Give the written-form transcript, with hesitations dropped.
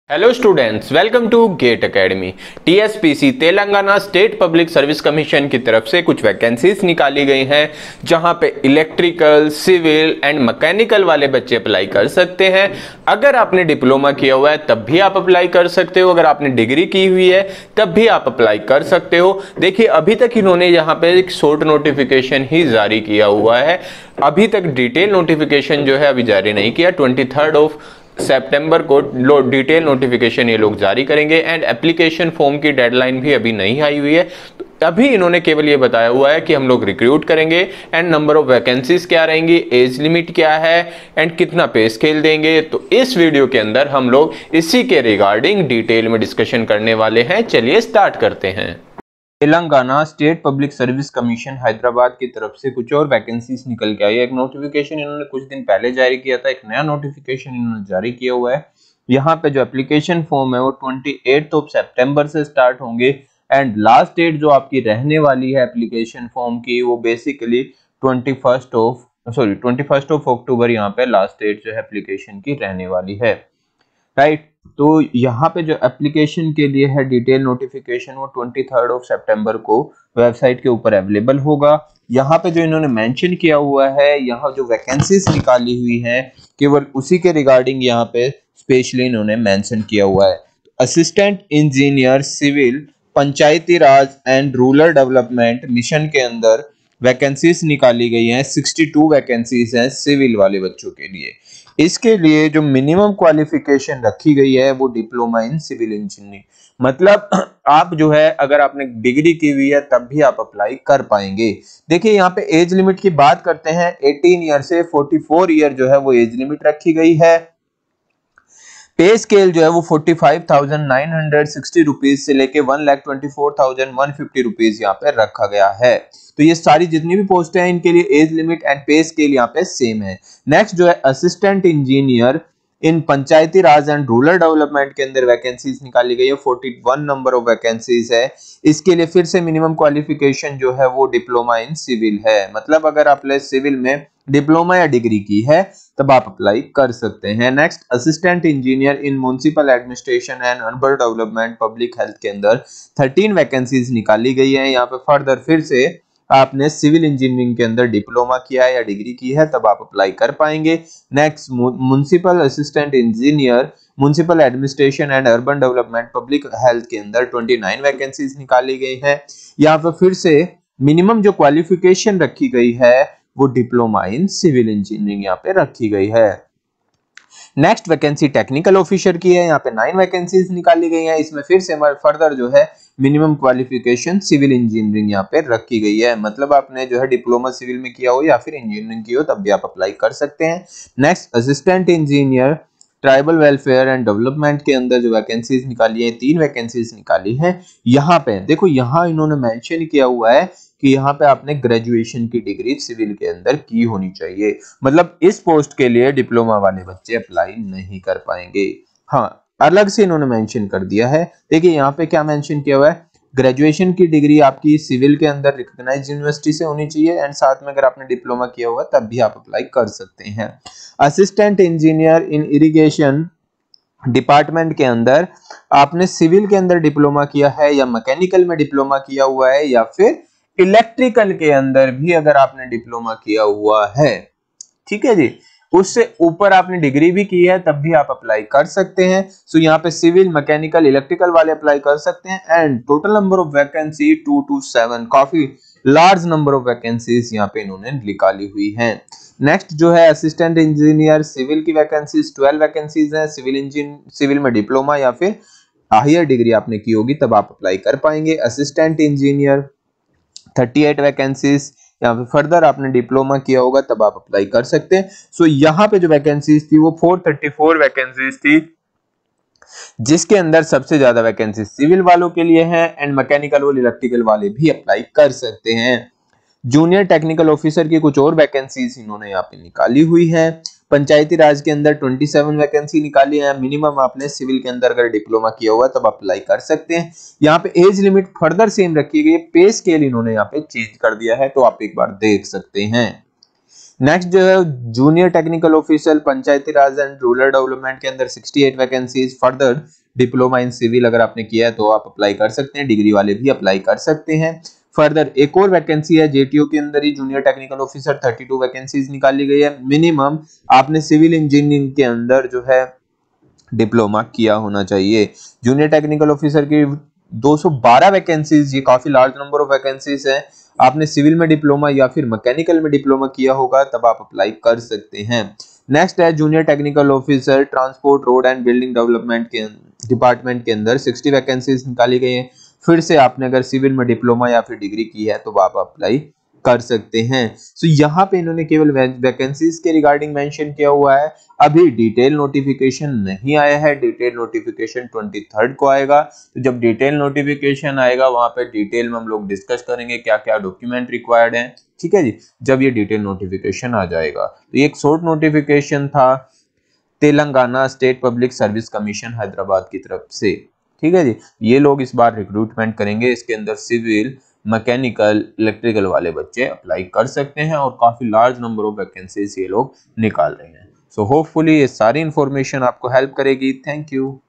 Hello students, welcome to GATE Academy. TSPSC Telangana state public service commission की तरफ से कुछ वैकेंसीज निकाली गई हैं, जहां पे इलेक्ट्रिकल, सिविल एंड मैकेनिकल वाले बच्चे अप्लाई कर सकते हैं। अगर आपने डिप्लोमा किया हुआ है तब भी आप अप्लाई कर सकते हो, अगर आपने डिग्री की हुई है तब भी आप अप्लाई कर सकते हो। देखिए, अभी तक इन्होंने यहाँ पे एक शॉर्ट नोटिफिकेशन ही जारी किया हुआ है, अभी तक डिटेल नोटिफिकेशन जो है अभी जारी नहीं किया। 23 सितंबर को डिटेल नोटिफिकेशन ये लोग जारी करेंगे एंड एप्लीकेशन फॉर्म की डेडलाइन भी अभी नहीं आई हुई है। तो अभी इन्होंने केवल ये बताया हुआ है कि हम लोग रिक्रूट करेंगे एंड नंबर ऑफ वैकेंसीज क्या रहेंगी, एज लिमिट क्या है एंड कितना पे स्केल देंगे। तो इस वीडियो के अंदर हम लोग इसी के रिगार्डिंग डिटेल में डिस्कशन करने वाले हैं। चलिए स्टार्ट करते हैं। Telangana state public service commission Hyderabad की तरफ से कुछ और वैकेंसीज निकल के आई है। एक नोटिफिकेशन इन्होंने कुछ दिन पहले जारी किया था, एक नया नोटिफिकेशन इन्होंने जारी किया हुआ है। यहाँ पे जो एप्लीकेशन फॉर्म है वो 28 सितंबर से स्टार्ट होंगे एंड लास्ट डेट जो आपकी रहने वाली है एप्लीकेशन फॉर्म की वो बेसिकली 21 अक्टूबर यहाँ पे लास्ट डेट जो है एप्लीकेशन की रहने वाली है, राइट। तो यहाँ पे जो एप्लीकेशन के लिए है डिटेल नोटिफिकेशन वो 23 सितंबर को वेबसाइट के ऊपर अवेलेबल होगा। यहाँ पे जो इन्होंने मेंशन किया हुआ है, यहाँ जो वैकेंसीज निकाली हुई है केवल उसी के रिगार्डिंग यहाँ पे स्पेशली इन्होंने मेंशन किया हुआ है। Assistant engineer civil Panchayati Raj and rural development mission के अंदर वैकेंसीज निकाली गई हैं। 62 वैकेंसीज हैं सिविल वाले बच्चों के लिए। इसके लिए जो मिनिमम क्वालिफिकेशन रखी गई है वो डिप्लोमा इन सिविल इंजीनियरिंग, मतलब आप जो है अगर आपने डिग्री की हुई है तब भी आप अप्लाई कर पाएंगे। देखिए, यहाँ पे एज लिमिट की बात करते हैं, 18 ईयर से 44 ईयर जो है वो एज लिमिट रखी गई है। पे स्केल जो है वो 45,960 रुपीज से लेके 1,24,150 रुपीज यहाँ पे रखा गया है। तो ये सारी जितनी भी पोस्टें हैं इनके लिए age limit and pay scale यहाँ पे सेम है। नेक्स्ट जो है assistant engineer in Panchayati Raj and rural development के अंदर वैकेंसीज निकाली गई है। 41 नंबर ऑफ वैकेंसीज है। इसके लिए फिर से मिनिमम क्वालिफिकेशन जो है वो डिप्लोमा इन सिविल है, मतलब अगर आपने सिविल में डिप्लोमा या डिग्री की है तब आप अप्लाई कर सकते हैं। Next assistant engineer in municipal administration and urban development public health के अंदर 13 वैकेंसीज निकाली गई है। यहाँ पे फर्दर फिर से आपने सिविल इंजीनियरिंग के अंदर डिप्लोमा किया है या डिग्री की है तब आप अप्लाई कर पाएंगे। Next municipal assistant engineer municipal administration and urban development public health के अंदर 29 वैकेंसीज निकाली गई है। यहाँ पे फिर से मिनिमम जो क्वालिफिकेशन रखी गई है वो डिप्लोमा इन सिविल इंजीनियरिंग यहाँ पे रखी गई है। नेक्स्ट वैकेंसी टेक्निकल ऑफिसर की है, यहाँ पे 9 वैकेंसीज निकाली गई हैं। इसमें फिर से फर्दर जो है मिनिमम क्वालिफिकेशन सिविल इंजीनियरिंग यहाँ पे रखी गई है, मतलब आपने जो है डिप्लोमा सिविल में किया हो या फिर इंजीनियरिंग की हो तब भी आप अप्लाई कर सकते हैं। Next assistant engineer tribal welfare and development के अंदर जो वैकेंसीज निकाली है, 3 वैकेंसीज निकाली है। यहाँ पे देखो, यहाँ इन्होंने मेंशन किया हुआ है कि यहाँ पे आपने ग्रेजुएशन की डिग्री सिविल के अंदर की होनी चाहिए, मतलब इस पोस्ट के लिए डिप्लोमा वाले बच्चे अप्लाई नहीं कर पाएंगे। हाँ, अलग से इन्होंने मेंशन कर दिया है। देखिए यहाँ पे क्या मेंशन किया हुआ है, ग्रेजुएशन की डिग्री आपकी सिविल के अंदर रिकॉग्नाइज्ड यूनिवर्सिटी से होनी चाहिए एंड साथ में अगर आपने डिप्लोमा किया हुआ तब भी आप अप्लाई कर सकते हैं। Assistant engineer in irrigation department के अंदर आपने सिविल के अंदर डिप्लोमा किया है या मैकेनिकल में डिप्लोमा किया हुआ है या फिर इलेक्ट्रिकल के अंदर भी अगर आपने डिप्लोमा किया हुआ है, ठीक है जी, उससे ऊपर आपने डिग्री भी की है तब भी आप अप्लाई कर सकते हैं। सो यहाँ पे सिविल, मैकेनिकल, इलेक्ट्रिकल वाले अप्लाई कर सकते हैं and total number of vacancy 227, काफी लार्ज नंबर ऑफ वैकेंसीज यहाँ पे इन्होंने निकाली हुई हैं। नेक्स्ट जो है असिस्टेंट इंजीनियर सिविल की वैकेंसीज 12 वैकेंसीज हैं। सिविल में डिप्लोमा या फिर हायर डिग्री आपने की होगी तब आप अप्लाई कर पाएंगे। असिस्टेंट इंजीनियर 38 वैकेंसीज, या फिर फर्दर आपने डिप्लोमा किया होगा तब आप अप्लाई कर सकते हैं। सो यहाँ पे जो वैकेंसीज थी वो 434 वैकेंसीज थी, जिसके अंदर सबसे ज्यादा वैकेंसी सिविल वालों के लिए हैं एंड मैकेनिकल और इलेक्ट्रिकल वाले भी अप्लाई कर सकते हैं। जूनियर टेक्निकल ऑफिसर की कुछ और वैकेंसीज इन्होंने यहाँ पे निकाली हुई है। पंचायती राज के अंदर 27 वैकेंसी निकाली है। मिनिमम आपने सिविल के अंदर अगर डिप्लोमा किया हुआ तब अप्लाई कर सकते हैं। यहाँ पे एज लिमिट फर्दर सेम रखी गई है। पे स्केल इन्होंने यहाँ पे चेंज कर दिया है तो आप एक बार देख सकते हैं। नेक्स्ट जो है junior technical officer Panchayati Raj and rural development के अंदर 68 vacancies. Further diploma in civil अगर आपने किया है तो आप अप्लाई कर सकते हैं, डिग्री वाले भी अप्लाई कर सकते हैं। फर्दर एक और वैकेंसी है जेटीओ के अंदर ही जूनियर टेक्निकल ऑफिसर, 32 वैकेंसीज निकाली गई है। मिनिमम आपने सिविल इंजीनियरिंग के अंदर जो है डिप्लोमा किया होना चाहिए। जूनियर टेक्निकल ऑफिसर की 212 वैकेंसीज, ये काफी लार्ज नंबर ऑफ वैकेंसीज है। आपने सिविल में डिप्लोमा या फिर मैकेनिकल में डिप्लोमा किया होगा तब आप अप्लाई कर सकते हैं। नेक्स्ट है junior technical officer transport road and building development के डिपार्टमेंट के अंदर 60 वैकेंसीज निकाली गई है। फिर से आपने अगर सिविल में डिप्लोमा या फिर डिग्री की है तो आप अप्लाई कर सकते हैं। सो यहाँ पे इन्होंने केवल वैकेंसीज के रिगार्डिंग मेंशन किया हुआ है। अभी डिटेल नोटिफिकेशन नहीं आया है, डिटेल नोटिफिकेशन 23 को आएगा। तो जब डिटेल नोटिफिकेशन आएगा वहां पे डिटेल में हम लोग डिस्कस करेंगे क्या क्या डॉक्यूमेंट रिक्वायर्ड है, ठीक है जी, जब ये डिटेल नोटिफिकेशन आ जाएगा। तो ये एक शॉर्ट नोटिफिकेशन था Telangana state public service commission Hyderabad की तरफ से, ठीक है जी। ये लोग इस बार रिक्रूटमेंट करेंगे, इसके अंदर सिविल मैकेनिकल इलेक्ट्रिकल वाले बच्चे अप्लाई कर सकते हैं और काफी लार्ज नंबर ऑफ वैकेंसीज ये लोग निकाल रहे हैं। सो होपफुली ये सारी इंफॉर्मेशन आपको हेल्प करेगी। Thank you.